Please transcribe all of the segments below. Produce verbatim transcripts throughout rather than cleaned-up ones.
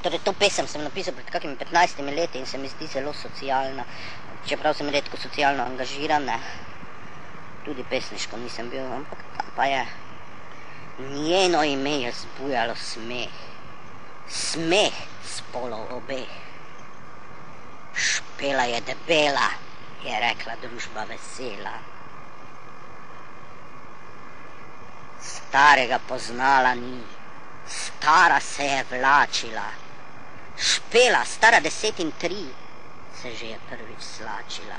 Torej, to pesem sem napisal pred kakimi petnajstimi leti in se mi zdi zelo socialna, čeprav sem redko socialno angažiran, ne. Tudi pesniško nisem bil, ampak ta pa je. Njeno ime je zbujalo smeh, smeh spolov obeh. Špela je debela, je rekla družba vesela. Starega poznala ni, stara se je vlačila. Špela, stara deset in tri, se že je prvič slačila.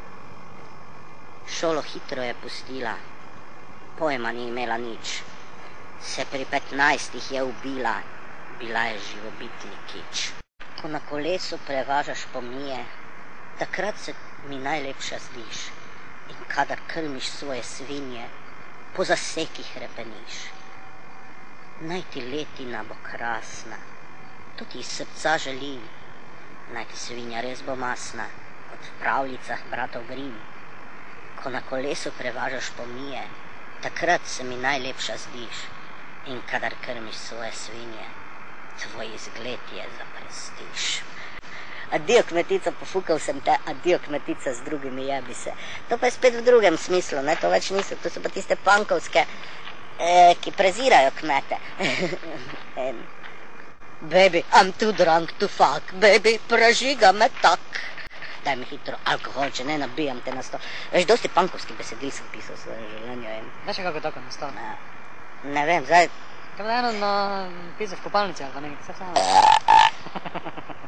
Šolo hitro je pustila, pojma ni imela nič. Se pri petnajstih je ubila, bila je živobitni kič. Ko na kolesu prevažaš pomije, takrat se mi najlepša zdiš. In kadar krmiš svoje svinje, po zasekih repeniš. Naj ti letina bo krasna, to ti iz srca želim. Naj ti svinja res bo masna, kot v pravljicah bratov Grimm. Ko na kolesu prevažaš pomije, takrat se mi najlepša zdiš. In kadar krmiš svoje svinje, tvoj izgled je za prestiž. Adijo kmetica, pofukal sem te, adijo kmetica, z drugimi jebi se. To pa je spet v drugem smislu, ne, to več niso, to so pa tiste punkovske, eh, ki prezirajo kmete. And, baby, I'm too drunk to fuck, baby, prežiga me tak. Daj mi hitro alkohol, če ne nabijam te na sto. Veš, dosti punkovski besedil sem pisal svoje življenje. In... Veš, kako je tako na sto? Ne, ne vem, zdaj... Kaj da eno na pisal v kopalnici, ali pa nekaj, vse samo.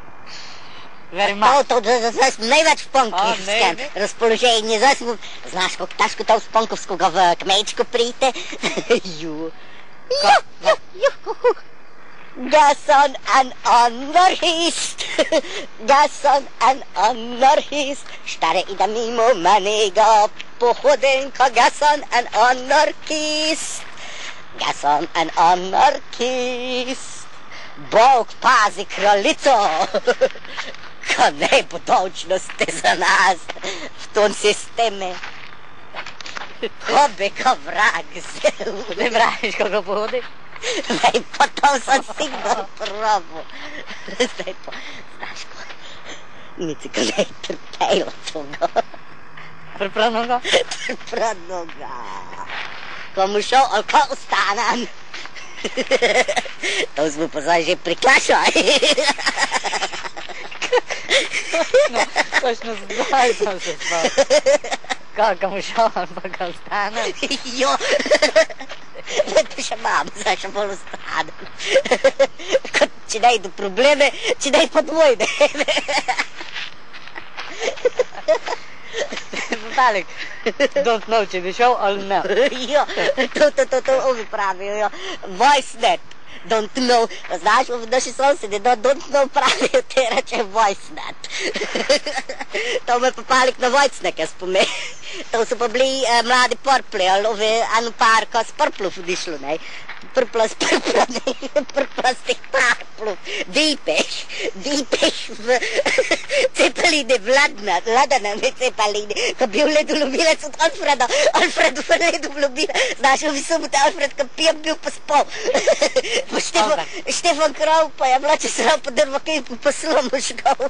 Very much. To, to, zdaj smo največ v punkovskem razpoloženju, zdaj smo... Znaš, kako težko to z punkovskoga v kmečko prite? Ju. Ju, ju, ju. Gasson an anarhist, Gasson an anarhist, štare ide mimo menega pohodenka, Gasson an anarhist, Gasson an anarhist, Bog pazi kraljico, ko ne bodočnosti za nas v tom sisteme. Ko bi ga vrag zel. Ne praviš, kako pohodi? Zdaj pa to sem sigurno probal. Zdaj pa, znaš ko, niti ko ne je trpelo toga. Pripravnoga? Pripravnoga. Ko mu šel, ali ko ostanem. To smo pa zdaj že priklašali. Točno, točno zdaj sem se spal. Kako mu šel, ali pa ko ostanem. Jo. Ne, to še mam, zdaj še bolj ostanem. Kot če najdu probleme, če naj podvojne. Talik, don't know, če bi šel ali ne. Jo, to, to, to, to ovi pravijo, jo. VoiceNet, don't know. Znaš, v naši sosedi, no, don't know pravijo, te reče VoiceNet. To me pa palik na Vojcneke spomeni. To so pa bili eh, mladi Purpli, ali ovi eno par, ko s Purplov odišlo, ne. Purpla s Purpla, ne, Purpla s tih Purplov. Dipeš, dipeš v cepeline, vladna, vladana me cepeline. Ko bil ledolobilec od Alfreda, Alfred v ledolobilec, znaš, v sobote Alfred, ko pijem, bil pa spol. Pa Štefan, Štefan Krav pa je bila, če se rao po drvakepu, pa slomo žgal.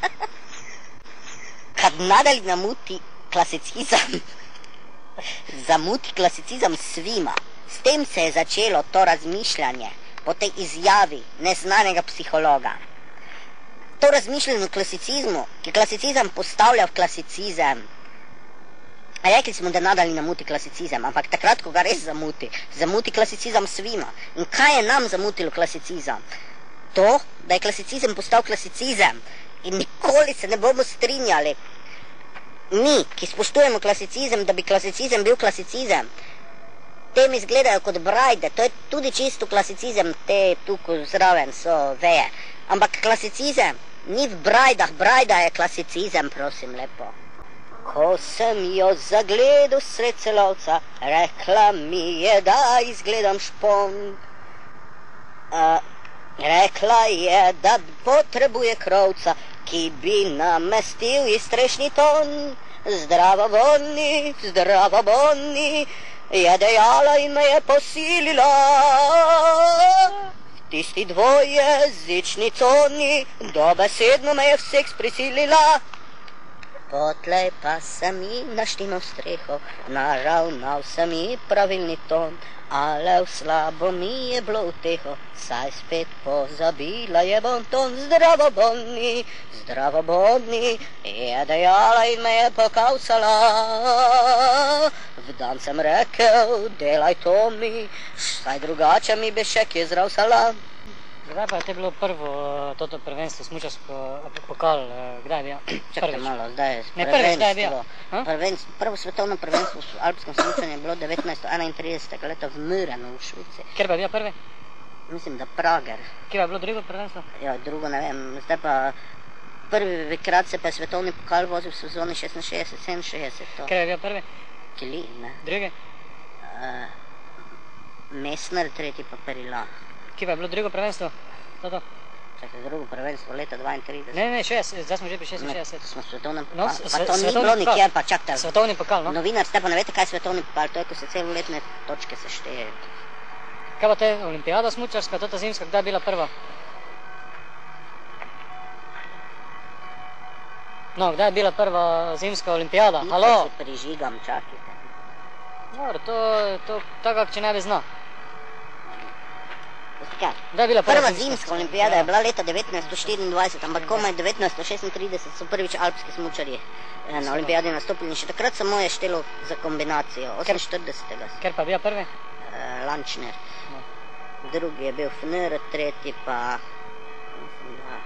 Kad nadalje namuti klasicizam, zamuti klasicizam svima. S tem se je začelo to razmišljanje po tej izjavi neznanega psihologa. To razmišljanje o klasicizmu, ki klasicizam postavlja v klasicizem. Rekli smo, da nadalje namuti klasicizem, ampak takrat, ko ga res zamuti, zamuti klasicizam svima. In kaj je nam zamutilo klasicizam? To, da je klasicizem postal klasicizem. In nikoli se ne bomo strinjali, mi, ki spoštujemo klasicizem, da bi klasicizem bil klasicizem. Tem izgledajo kot brajde, to je tudi čisto klasicizem, te tukaj zraven so veje. Ampak klasicizem ni v brajdah, brajda je klasicizem, prosim lepo. Ko sem jo zagledal sred celovca, rekla mi je, da izgledam špon. Uh, rekla je, da potrebuje krovca, ki bi namestil istrešni ton. Zdrava Bonni, zdrava Bonni, je dejala in me je posilila. V tisti dvojezični coni, dobesedno me je v seks prisilila. Potlej pa sem ji naštinil streho, naravnal sem ji pravilni ton, ale v slabo mi je bilo uteho, saj spet pozabila je bonton. Zdravo, Boni, zdravo, Boni, je dejala in me je pokavsala. V dan sem rekel, delaj to mi, saj drugače mi bi še kje zravsala. Kdaj pa je te bilo prvo toto prvenstvo, smučarsko pokal, kdaj je bil? Čakaj malo, zdaj je Ne, prvič, kdaj je bil? prvenstvo. Prvo svetovno prvenstvo v alpskem smučanju je bilo devetnajststo enaintridesetega leta v Mürenu v Švici. Kjer pa je bil prvi? Mislim, da Prager. Kjer pa je bilo drugo prvenstvo? Ja, drugo ne vem, zdaj pa prvi krat se pa je svetovni pokal vozil v sezoni šestinšestdeset sedeminšestdeset. to. Kjer je bil prvi? Kili, ne. Drugi? Uh, Messner, tretji pa Perila. Kje pa je bilo drugo prvenstvo? Toto? Čakaj, drugo prvenstvo leta dvaintrideset. Ne, ne, šest, zdaj smo že pri šestinšestdeset. To smo svetovnem No, pokalu. s- Pa to s- ni svetovni bilo pokal. nikjer, pa čakajte. Svetovni pokal, no? Novinar ste pa ne veste, kaj je svetovni pokal, to je, ko se celoletne točke seštejejo. Kaj pa te olimpijada smučarska, tota zimska, kdaj je bila prva? No, kdaj je bila prva zimska olimpijada? Itak Halo? se prižigam, čakajte. Dobro, to, to tako, če ne bi zna. Veste kaj? Kdaj je bila prva Prva zimska? zimska olimpijada je bila leta devetnajststo štiriindvajset, ampak komaj devetnajststo šestintrideset so prvič alpski smučarji eh, na olimpijadi nastopili in še takrat samo je štelo za kombinacijo, oseminštiridesetega. Ker pa je bil prvi? Uh, Lančner. No. Drugi je bil Fnr, tretji pa mislim, da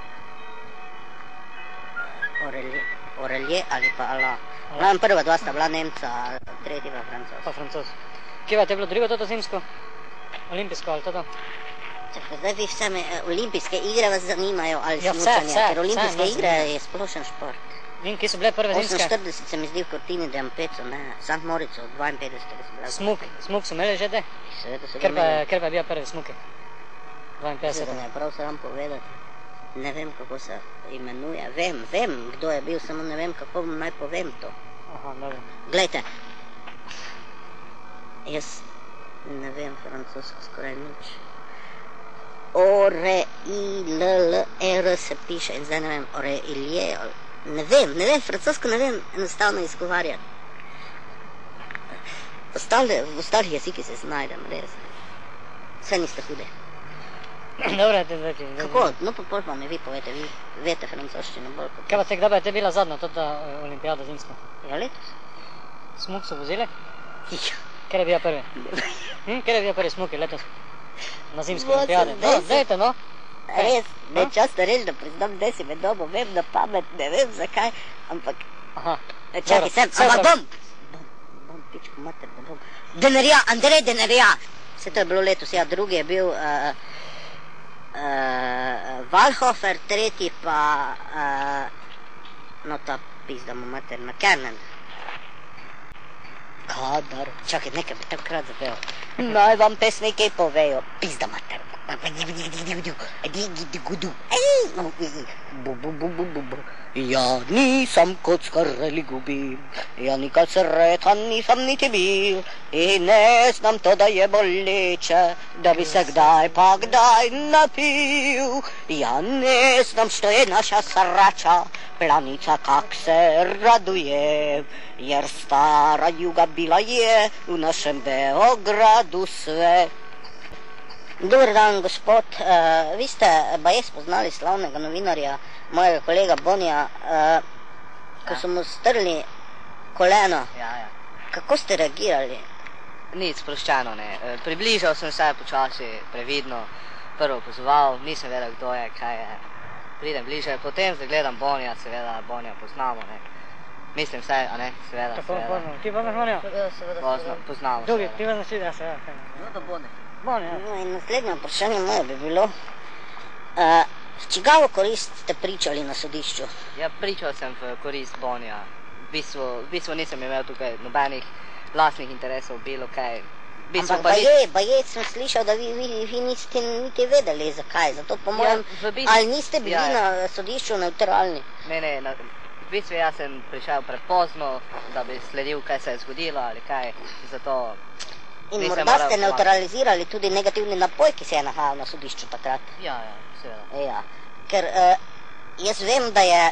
Orelje, Orelje ali pa Ala. Glavno prva dva sta bila Nemca, tretji pa Francoz. Pa Francoz. Kje pa je te bilo drugo toto zimsko? Olimpijsko ali toto? Čakaj, zdaj vi vse me, eh, olimpijske igre vas zanimajo ali Ja, vse, smučanje, vse, ker olimpijske vse nas igre zanima. je splošen šport. In kje so bile prve zimske? oseminštirideset se mi zdi v Cortini d'Ampezzo, ne, Sant Morico, dvainpetdesetega so bila. Smuk, smuk so imeli že te? Seveda so Ker pa, imeli. je- ker pa je bil prvi smuki? dvainpetdeset. Seveda ne, prav se vam povedati. Ne vem, kako se imenuje. Vem, vem, kdo je bil, samo ne vem, kako vam naj povem to. Aha, dobro. Glejte, jaz ne vem francosko skoraj nič. O, re, i, l, l, e, r se piše in zdaj ne vem, o, re, il, je, ne vem, ne vem, francosko ne vem enostavno izgovarjati. Ostale, v ostalih jezikih se znajdem, res. Vse niste hude. Dobro, te zdaj. Kako? No pa pol pa mi vi povete, vi vete francoščino bolj kot... Kaj pa te, kdaj pa je te bila zadnja tota eh, olimpijada zimska? Ja, letos? Smuk so vozili? Ja. Ker je bil prvi? Hm? Ker je bil prvi smuki letos? Na zimske Vozil olimpijade? No, deset. dajte no. Res, ne No? často reči, da priznam, da si me dobo, vem na pamet, ne vem zakaj, ampak... Aha. Čakaj, Dobro, sem, vse ampak prav. bom! Bom, bom, pičko mater, da bom. Denerja, Andrej Denerja! Vse to je bilo letos, ja, drugi je bil uh, uh, Valhofer, tretji pa... Uh, no ta pizda mu mater, McKernan. Kadar, čakaj, nekaj bi takrat zapel. Naj vam pesniki povejo, pizda mater. Ja nisam kockar ali gubim, ja nikad sretan nisam niti bil in ne znam to da je boleče, da bi se kdaj pa kdaj napil. Ja ne znam što je naša srača, planica kak se raduje, jer stara juga bila je u našem Beogradu sve. Dobar dan, gospod. Uh, vi ste baje spoznali slavnega novinarja, mojega kolega Bonija, uh, ko so mu strli koleno. Ja, ja. Kako ste reagirali? Nič sproščeno, ne. E, Približal sem se počasi, previdno, prvo pozval, nisem vedel, kdo je, kaj je. Pridem bliže, potem zagledam Bonija, seveda Bonija poznamo, ne. Mislim vse, a ne, seveda, Kako seveda. poznamo? Ti poznaš Monjo? Seveda, seveda, Pozna, poznamo Drugi, seveda. ti poznaš ti, ja, seveda. No, da Boni. Monjo, ja. No in naslednje vprašanje moje bi bilo, uh, s čigavo korist ste pričali na sodišču? Ja, pričal sem v korist Bonija. V bistvu, v bistvu nisem imel tukaj nobenih lastnih interesov, bilo kaj. V bistvu Ampak pa ni- baje, baje sem slišal, da vi, vi, vi niste niti vedeli zakaj, zato po mojem, v bistvu- ali niste bili ja, ja. na sodišču neutralni? Ne, ne, na, v bistvu jaz sem prišel prepozno, da bi sledil, kaj se je zgodilo ali kaj, zato In nisem morda moral ste pomagati. neutralizirali tudi negativni napoj, ki se je nahajal na sodišču takrat. Ja, ja, seveda. Ja, ker uh, jaz vem, da je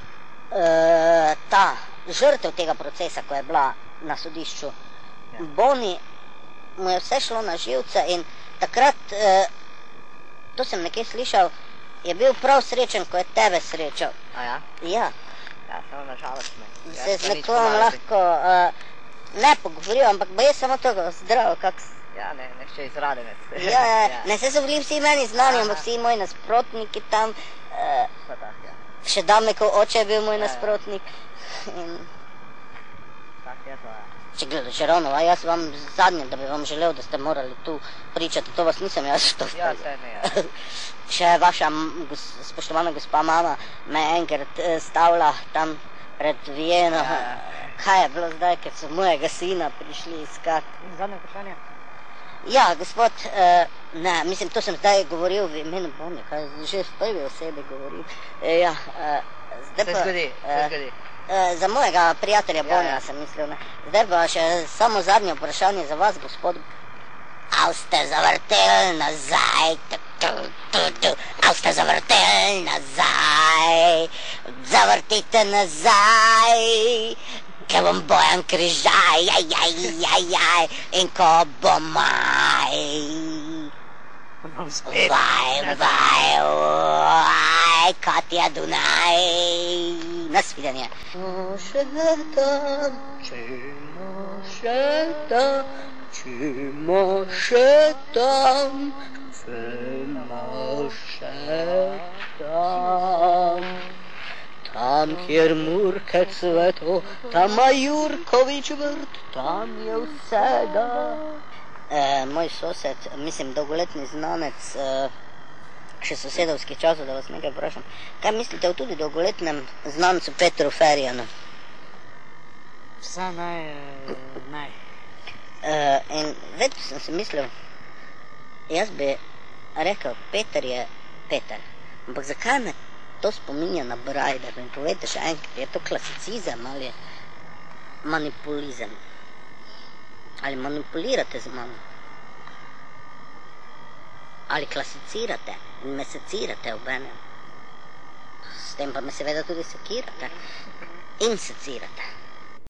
uh, ta žrtev tega procesa, ko je bila na sodišču, Ja. Boni, mu je vse šlo na živce in takrat, uh, to sem nekje slišal, je bil prav srečen, ko je tebe srečal. A ja? Ja, Ja, samo na žalost me. Ja, se z to nič nekom pomagati. lahko uh, ne pogovoril, ampak ba je samo to zdrav, kak s- Ja, ne, nešče izradenec. Ja, ja, ne, se so bili vsi meni znani, Aha. ampak vsi moji nasprotniki tam, uh, Pa tak, ja. še Damekov oče je bil moj Ja, ja. nasprotnik. In Tak je to, ja. če gledaj, Žeronova, jaz vam zadnje, da bi vam želel, da ste morali tu pričati, to vas nisem jaz to Ja, vprašal. saj ne, ja. Še vaša m, gos, spoštovana gospa mama me je enkrat eh, stavila tam pred Vieno. Ja, ja. Kaj je bilo zdaj, ker so mojega sina prišli iskat? In zadnje vprašanje? Ja, gospod, eh, ne, mislim, to sem zdaj govoril v imenu Bonje, kaj že v prvi osebi govoril. Eh, ja, eh, zdaj Se pa, zgodi, se eh, zgodi. Eh, za mojega prijatelja Ja, Bonja ja. sem mislil, ne. Zdaj pa še samo zadnje vprašanje za vas, gospod. A ste zavrtel nazaj, tu, tu, tu, tu. A ste zavrtel nazaj, zavrtite nazaj, ker bom Bojan Križaj, jaj, jaj, jaj, jaj, in ko bo maj. Bom spet. Vaj, vaj, vaj, Katja Dunaj. Nasvidenje. Še tam, čemo še tam, čemo še tam, čemo še tam. Tam, kjer Murke cveto, tam Majurkovič vrt, tam je vsega. E, moj sosed, mislim, dolgoletni znanec, e, še sosedovskih časov, da vas nekaj vprašam. Kaj mislite o tudi dolgoletnem znancu Petru Ferjanu? Vse naj, eh, naj. E, in vedno sem si mislil, jaz bi rekel, Peter je Peter. Ampak zakaj me to spominja na Brajder? Mi povejte še enkrat, je to klasicizem ali manipulizem? Ali manipulirate z mano? Ali klasicirate in me secirate ob enem? S tem pa me seveda tudi sekirate in secirate.